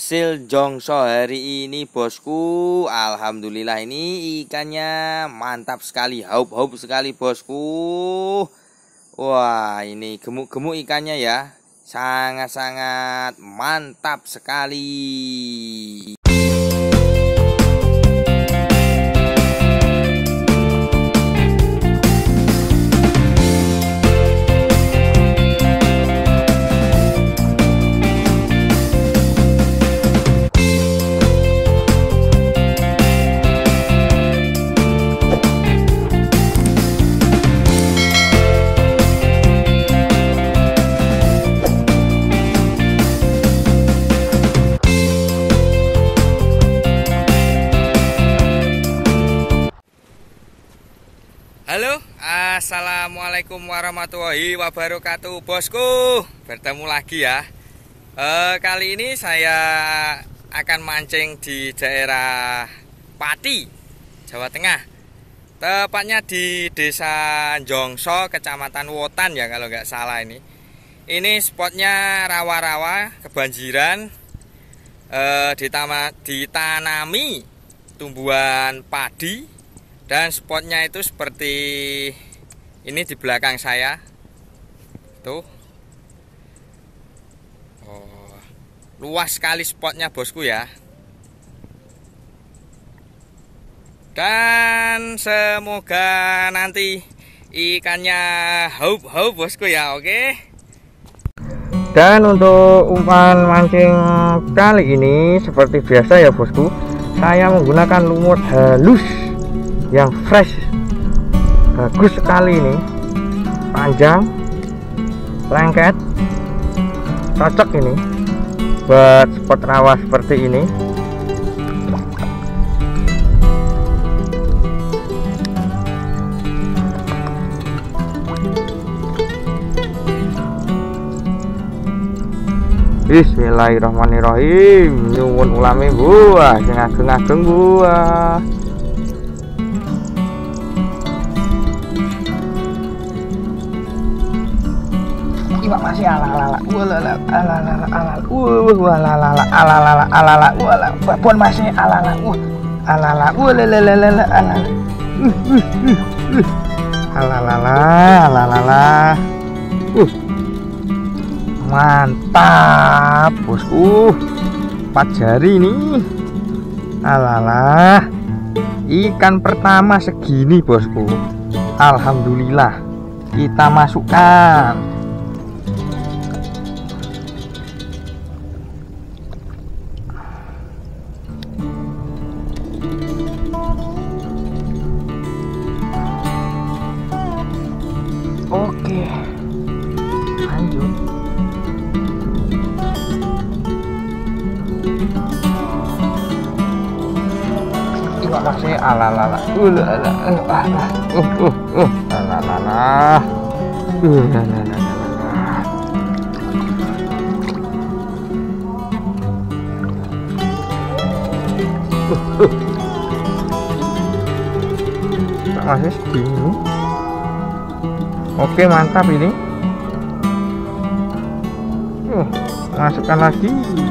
Hasil jongso hari ini bosku, alhamdulillah ini ikannya mantap sekali, haup-haup sekali bosku. Wah, ini gemuk-gemuk ikannya ya, sangat-sangat mantap sekali. Halo, assalamualaikum warahmatullahi wabarakatuh bosku. Bertemu lagi ya. Kali ini saya akan mancing di daerah Pati, Jawa Tengah. Tepatnya di Desa Jongso, Kecamatan Wotan ya kalau nggak salah ini. Ini spotnya rawa-rawa, kebanjiran, ditanami tumbuhan padi. Dan spotnya itu seperti ini di belakang saya tuh. Oh, luas sekali spotnya bosku ya. Dan semoga nanti ikannya haup-haup bosku ya, oke. Dan untuk umpan mancing kali ini seperti biasa ya bosku, saya menggunakan lumut halus yang fresh, bagus sekali ini, panjang, lengket, cocok ini buat spot rawa seperti ini. Bismillahirrahmanirrahim. Nyuwun ulami buah sing ageng-ageng buah. Iwak masih ala-ala, pun masih ala-ala, mantap bosku, 4 jari nih, ala-ala, ikan pertama segini bosku, alhamdulillah kita masukkan. Oke, lanjut. Iwak masih ala-ala, ala-ala, masih segini. Oke, mantap ini. Masukkan lagi.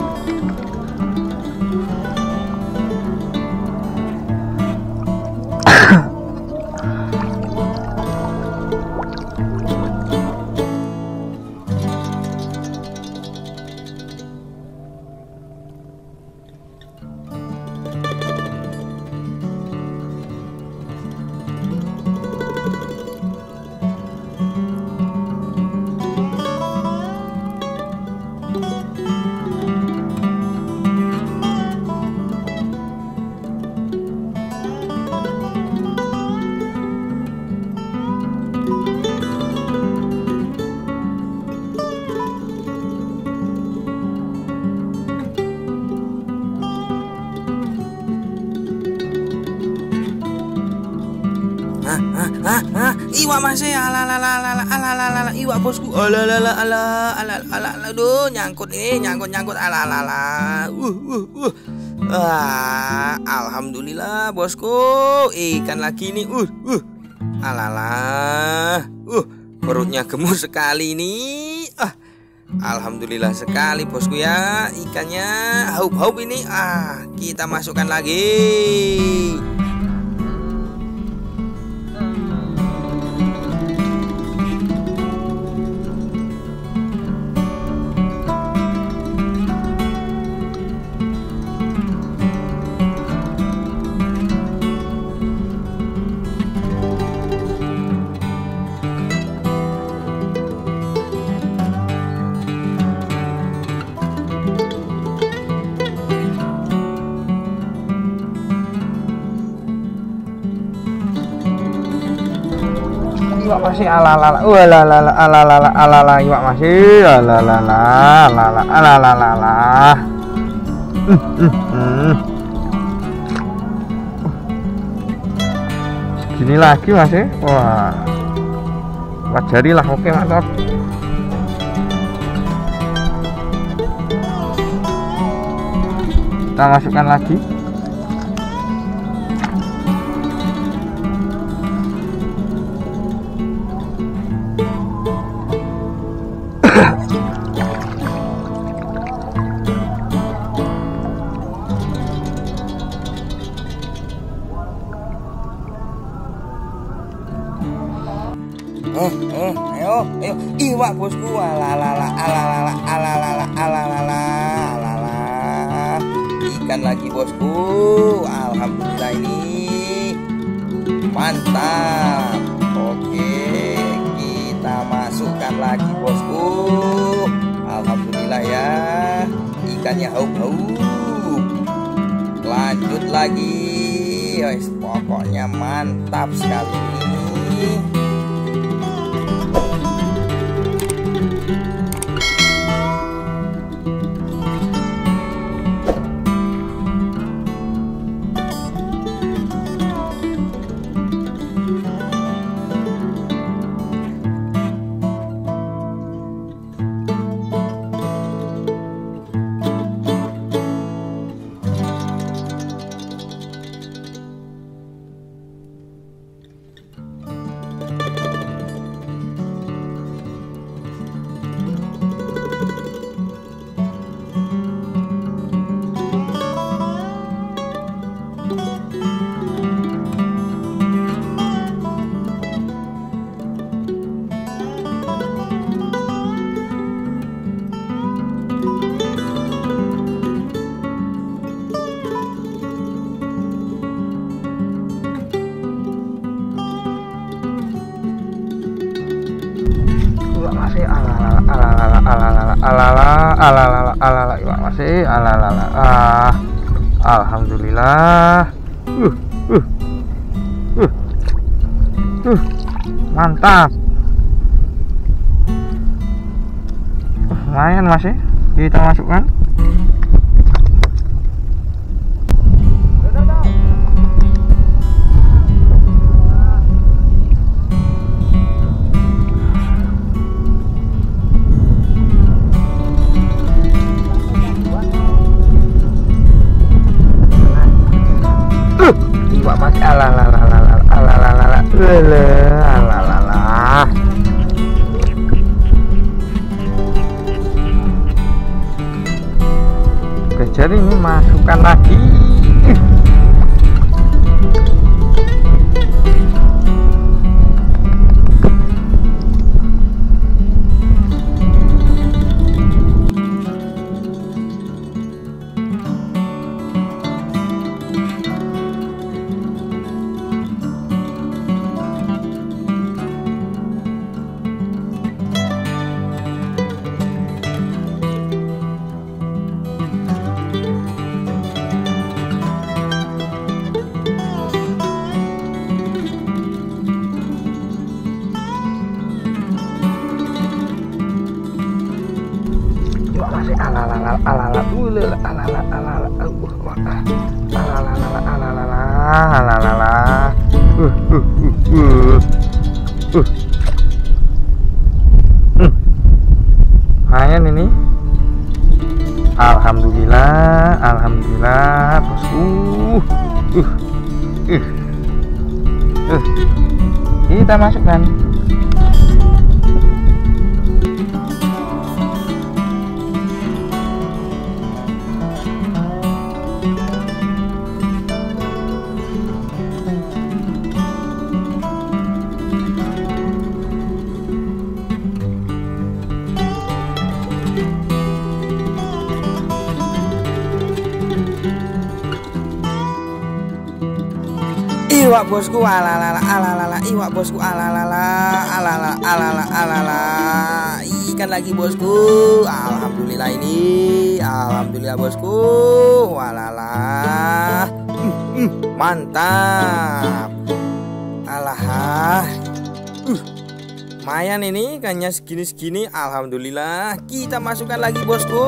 Iwak masih ala iwak bosku, aduh, nyangkut ala. Alhamdulillah bosku, ikan lagi nih, alala, perutnya gemuk sekali nih. Alhamdulillah sekali bosku ya, ikannya haup-haup ini. Kita masukkan lagi. Iwak masih ala-ala, ala-ala, iwak masih ala-ala. Segini lagi masih, wah, wajari lah, oke mantap. Kita masukkan lagi. Ayo, iwak bosku, ala-ala, ikan lagi bosku. Alhamdulillah ini mantap. Oke, kita masukkan lagi bosku. Alhamdulillah ya, ikannya haup-haup. Lanjut lagi, pokoknya mantap sekali ini. Masih ala-ala, iwak masih ala-ala. Alhamdulillah. Mantap. Lumayan masih. Kita masukkan. Iwak masih ala-ala. Kejar ini, masukkan lagi. Masih lumayan ini. Alhamdulillah bosku. Kita masukkan. iwak bosku, alalala, alalala, iwak bosku, alalala, alalala, alalala, alalala, ikan lagi bosku. Alhamdulillah ini, alhamdulillah bosku, walala, mantap, alah, lumayan ini ikannya segini-segini, alhamdulillah. Kita masukkan lagi bosku.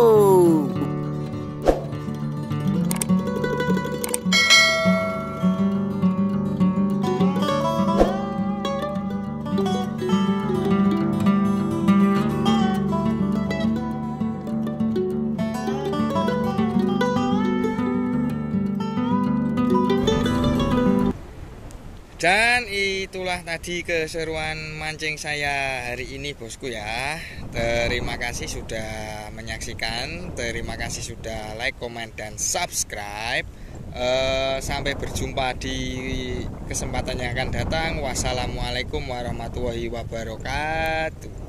Dan itulah tadi keseruan mancing saya hari ini bosku ya. Terima kasih sudah menyaksikan. Terima kasih sudah like, komen, dan subscribe. Sampai berjumpa di kesempatan yang akan datang. Wassalamualaikum warahmatullahi wabarakatuh.